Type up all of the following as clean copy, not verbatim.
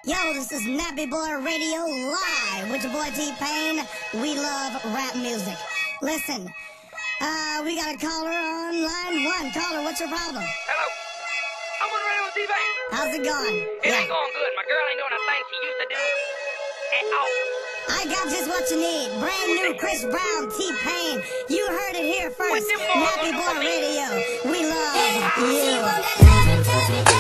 Yo, this is Nappy Boy Radio live with your boy T-Pain. We love rap music. Listen, we got a caller on line one. Caller, what's your problem? Hello. I'm on the radio with T-Pain. How's it going? It ain't going good. My girl ain't doing a thing she used to do at all. I got just what you need. Brand new Chris Brown, T-Pain. You heard it here first. Nappy Boy Radio. We love you.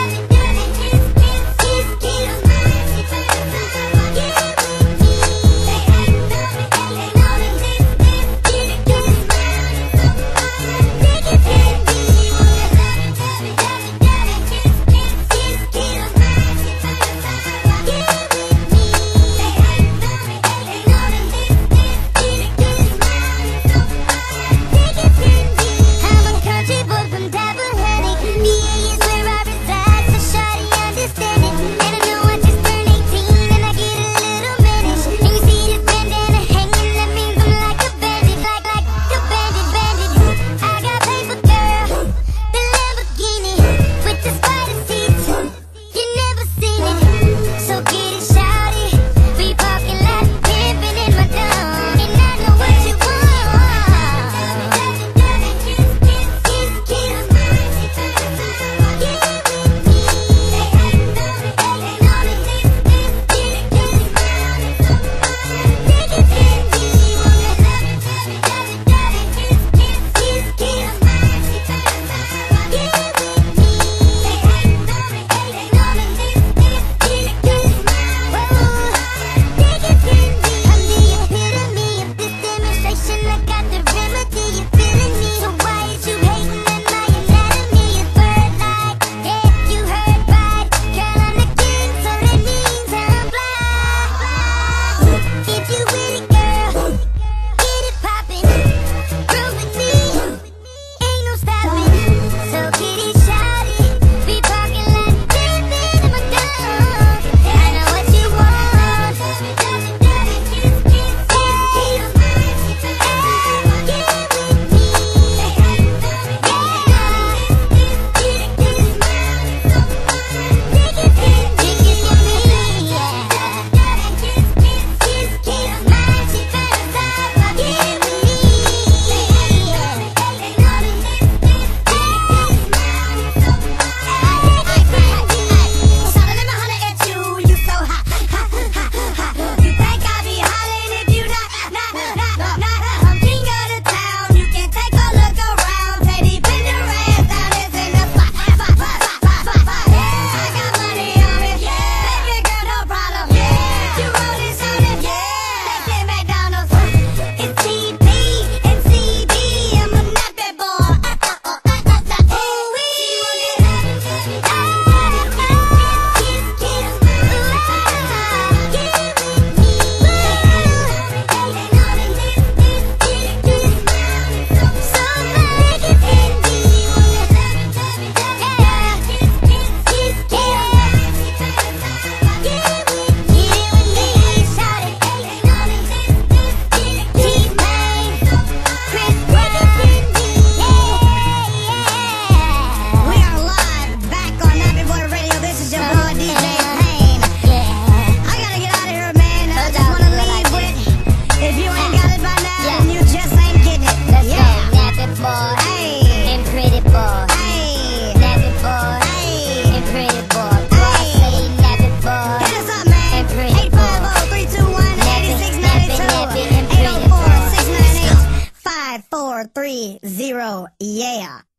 Four, three, zero, yeah.